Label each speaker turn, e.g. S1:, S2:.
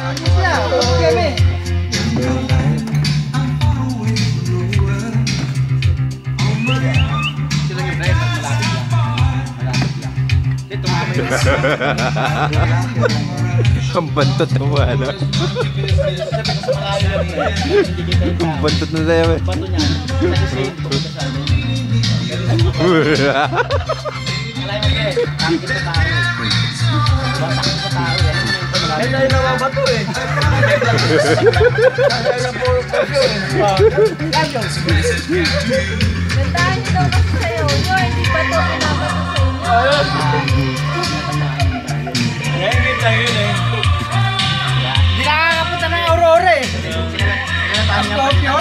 S1: Ang bantot mo ano? Ang bantot na tayo eh.
S2: Bato niya. Alay mo eh. Tangkit sa tao eh. Batak sa tao eh. Ay na yung bato eh. Ay na po eh.
S3: Gandahan niyo daw kasi sa'yo. Nyo, hindi pa ito pinabato sa inyo.
S2: Yun eh. Hindi nakakapunta ng Aurora eh. Scorpion?